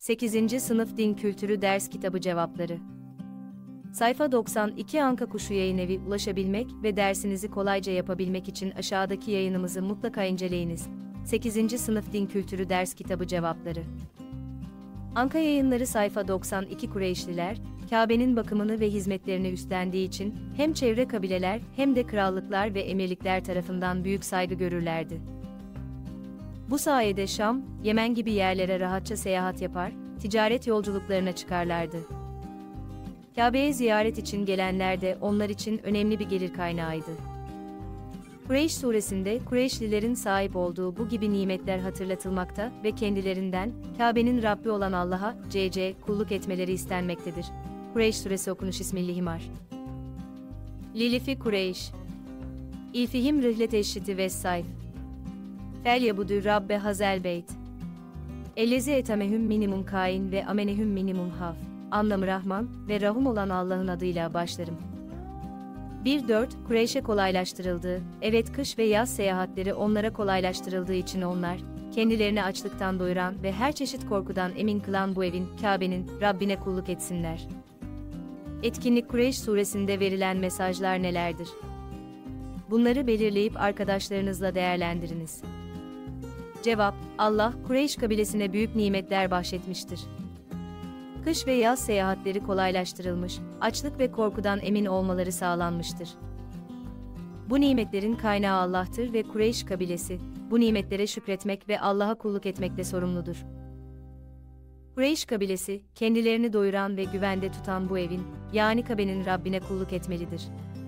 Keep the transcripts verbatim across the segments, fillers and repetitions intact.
sekizinci Sınıf Din Kültürü Ders Kitabı Cevapları. Sayfa doksan iki Anka Kuşu Yayınevi ulaşabilmek ve dersinizi kolayca yapabilmek için aşağıdaki yayınımızı mutlaka inceleyiniz. sekizinci Sınıf Din Kültürü Ders Kitabı Cevapları. Anka Yayınları sayfa doksan iki Kureyşliler, Kabe'nin bakımını ve hizmetlerini üstlendiği için hem çevre kabileler hem de krallıklar ve emirlikler tarafından büyük saygı görürlerdi. Bu sayede Şam, Yemen gibi yerlere rahatça seyahat yapar, ticaret yolculuklarına çıkarlardı. Kabe'ye ziyaret için gelenler de onlar için önemli bir gelir kaynağıydı. Kureyş suresinde Kureyşlilerin sahip olduğu bu gibi nimetler hatırlatılmakta ve kendilerinden Kabe'nin Rabbi olan Allah'a cc kulluk etmeleri istenmektedir. Kureyş suresi okunuş Bismillahirrahmanirrahim. Lilifi Kureyş İlfihim rihlet eşşiti ve sayf. Fel yabudu Rabbe hazel beyt. Ellezi etamehüm minimum kain ve amenehüm minimum haf. Anlamı Rahman ve Rahum olan Allah'ın adıyla başlarım. bir dört Kureyş'e kolaylaştırıldığı, evet kış ve yaz seyahatleri onlara kolaylaştırıldığı için onlar, kendilerini açlıktan doyuran ve her çeşit korkudan emin kılan bu evin, Kabe'nin, Rabbine kulluk etsinler. Etkinlik Kureyş suresinde verilen mesajlar nelerdir? Bunları belirleyip arkadaşlarınızla değerlendiriniz. Cevap, Allah, Kureyş kabilesine büyük nimetler bahşetmiştir. Kış ve yaz seyahatleri kolaylaştırılmış, açlık ve korkudan emin olmaları sağlanmıştır. Bu nimetlerin kaynağı Allah'tır ve Kureyş kabilesi, bu nimetlere şükretmek ve Allah'a kulluk etmekle sorumludur. Kureyş kabilesi, kendilerini doyuran ve güvende tutan bu evin, yani Kabe'nin Rabbine kulluk etmelidir.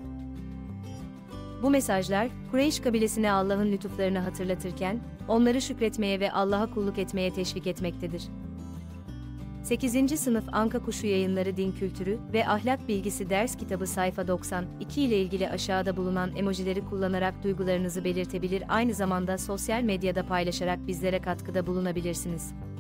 Bu mesajlar, Kureyş kabilesine Allah'ın lütuflarını hatırlatırken, onları şükretmeye ve Allah'a kulluk etmeye teşvik etmektedir. sekizinci Sınıf Anka Kuşu Yayınları Din Kültürü ve Ahlak Bilgisi Ders Kitabı sayfa doksan iki ile ilgili aşağıda bulunan emojileri kullanarak duygularınızı belirtebilir, aynı zamanda sosyal medyada paylaşarak bizlere katkıda bulunabilirsiniz.